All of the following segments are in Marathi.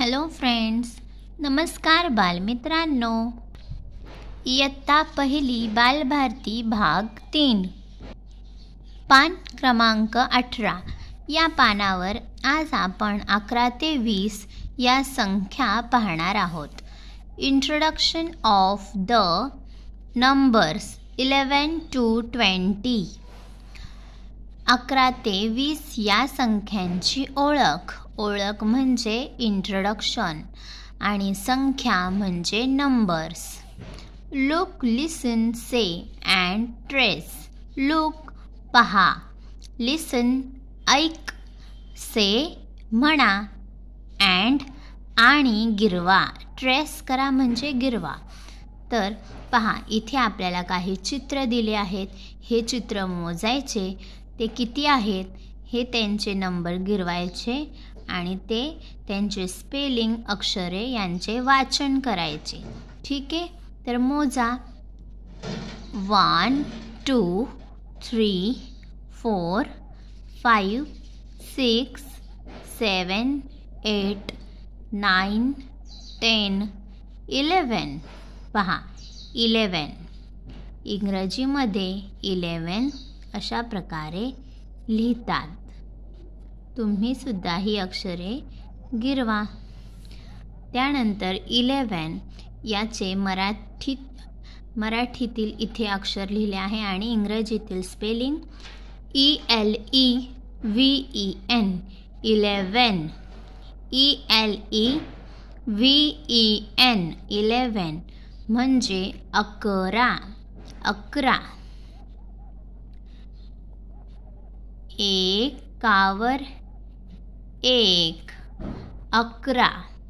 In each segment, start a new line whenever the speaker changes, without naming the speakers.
हॅलो फ्रेंड्स, नमस्कार बालमित्रांनो. इयत्ता पहिली बालभारती भाग 3, पान क्रमांक 18 या पानावर आज आपण 11 ते 20 या संख्या पाहणार आहोत. Introduction of the numbers 11 to 20. 11 ते 20 या संख्यांची ओळख म्हणजे इंट्रोडक्शन आणि संख्या म्हणजे numbers. Look, listen, say and trace. Look पहा, लिसन ऐक, से म्हणा, अँड आणि गिरवा ट्रेस करा म्हणजे गिरवा. तर पहा, इथे आपल्याला काही चित्र दिले आहेत. हे चित्र मोजायचे, ते किती आहेत हे त्यांचे नंबर गिरवायचे आणि ते त्यांचे स्पेलिंग अक्षरे यांचे वाचन करायचे. ठीक आहे, तर मोजा. 1 2 3 4 5 6 7 8 9 10 11. पहा, 11 इंग्रजीमध्ये 11 अशा प्रकारे लिहितात. तुम्ही सुद्धा ही अक्षरे गिरवा. त्यानंतर 11 याचे मराठीतील इथे अक्षर लिहिले आहे आणि इंग्रजीतील स्पेलिंग ELEVEN. 11 ELEVEN 11 म्हणजे 11. 11 एकावर 1 11.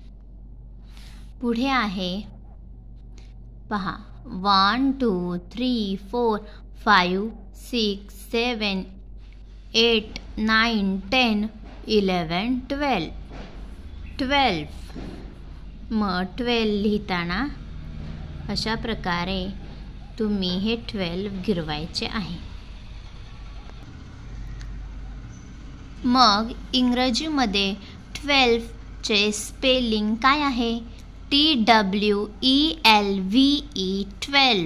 पुढे आहे पहा, 1 2 3 4 5 6 7 8 9 10 11 12. 12 मग 12 लिहिताना अशा प्रकारे तुम्ही हे 12 गिरवायचे आहे. मग इंग्रजीमध्ये 12 चे स्पेलिंग काय आहे? TWELVE 12.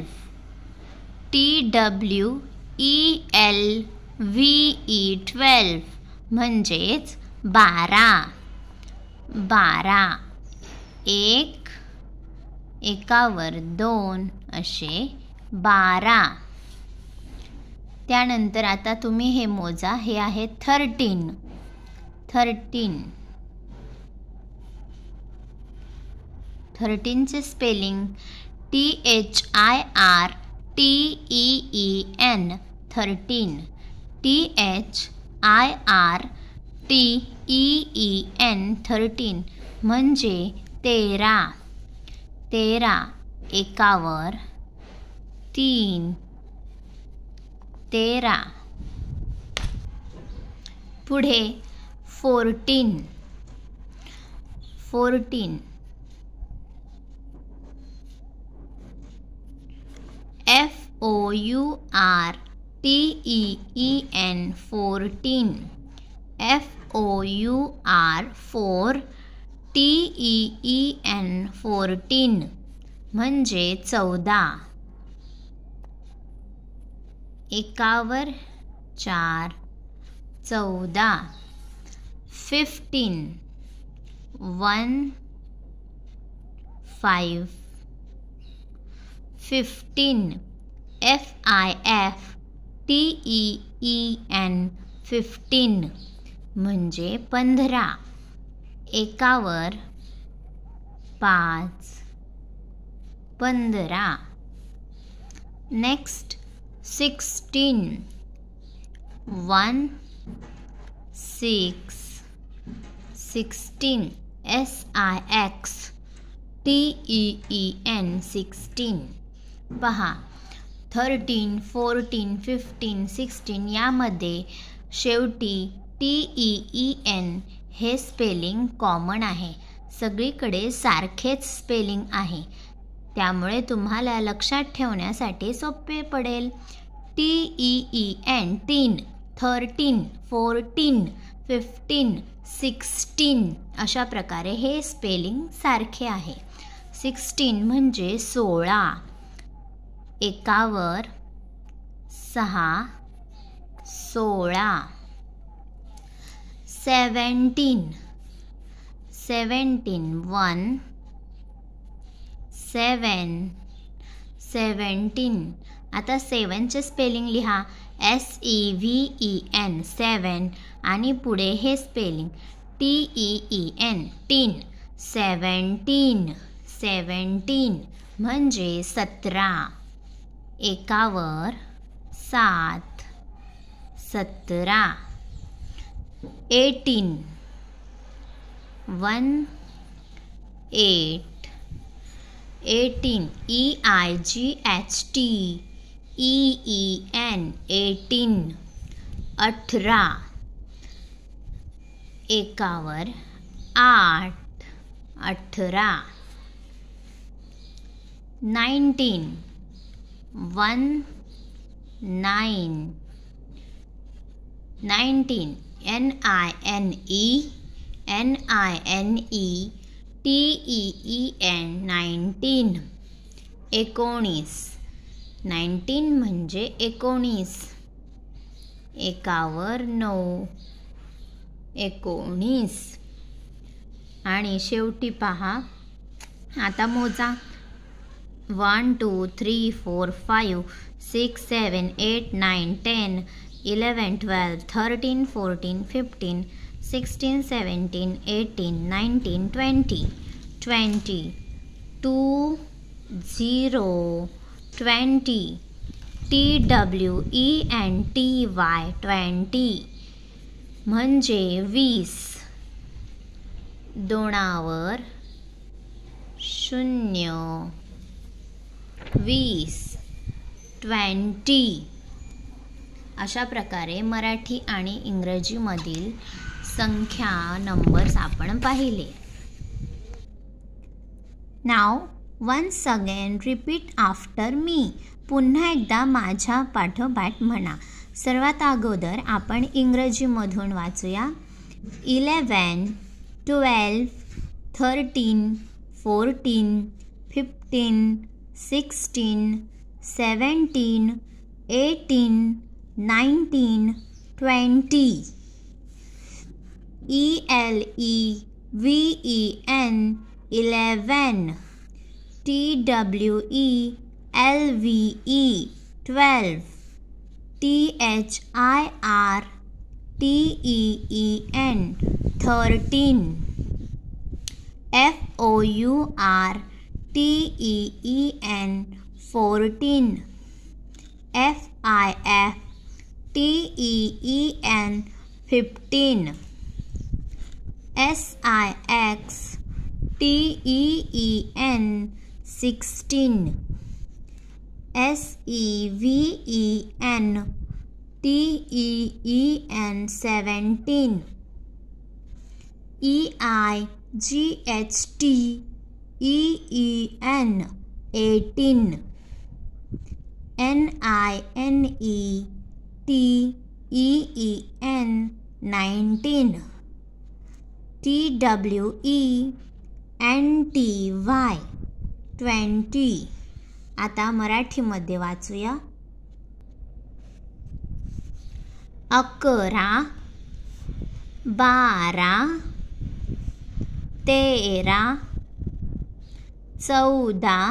TWELVE 12 म्हणजेच 12. 12 एकावर 2 असे 12. त्यानंतर आता तुम्ही हे मोजा. हे आहे 13. 13चे स्पेलिंग THIRTEEN. 13 THIRTEEN 13 म्हणजे 13. 13 एकावर 3. 13. पुढे 14. 14 FOURTEEN 14. FOURTEEN 14 म्हणजे 14. एकावर 4 14. 15 1 5 15 FIFTEEN 15 म्हणजे 15. एकावर 5 15. Next 16 1 6 16 SIXTEEN 16. पहा, 13 14 15 16 यामध्ये शेवटी TEEN हे स्पेलिंग कॉमन आहे. सगळीकडे सारखेच स्पेलिंग आहे, त्यामुळे तुम्हाला लक्षात ठेवण्यासाठी सोपे पडेल. TEEN 13 14 15, 16 अशा प्रकारे हे स्पेलिंग सारखे आहे. 16 म्हणजे 16, एकावर 6, 16. 17, 1, 7, 17. आता 7चे स्पेलिंग लिहा. SEVEN 7 आणि पुढे हे स्पेलिंग TEEN टीन. 17 म्हणजे 17, एकावर 7, 17. 18, 1, 8, 18 EIGHT EEN 18. 18, एकावर 8, 18. 19, 1, 9, 19 NINETEEN 19. 19 म्हणजे 19, एकावर 9, 19. आणि शेवटी पहा, आता मोजा. 1 2 3 4 5 6 7 8 9 10 11 12 13 14 15 16 17 18 19 20 20 2 0 20 TWENTY 20 म्हणजे 20, दोनावर 0, 20, 20. अशा प्रकारे मराठी आणि इंग्रजीमधील संख्या नंबर्स आपण पाहिले. नाव once again repeat after me. पुन्हा एकदा माझ्या पाठोपाठ म्हणा. सर्वात अगोदर आपण इंग्रजीमधून वाचूया. 11, 12, 13, 14, 15, 16, 17, 18, 19, 20. ELEVEN 11. TWELVE 12. THIRTEEN 13. FOURTEEN 14. FIFTEEN 15. SIXTEEN 16. SEVEN TEEN 17. EIGHTEEN 18. NINETEEN 19. TWENTY 20. आता मराठीमध्ये वाचूया. 11, 12, 13, 14,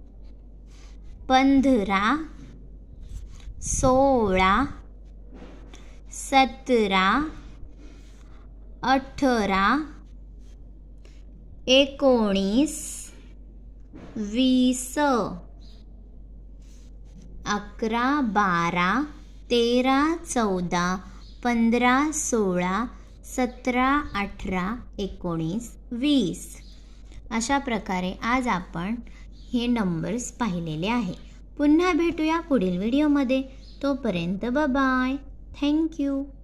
15, 16, 17, 18, 19, 20. 11, 12, 13, 14, 15, 16, 17, 18, 19, 20. अशा प्रकारे आज आपण हे नंबर्स पाहिलेले आहे. पुन्हा भेटूया पुढील व्हिडिओमध्ये. तोपर्यंत बाय. थँक्यू.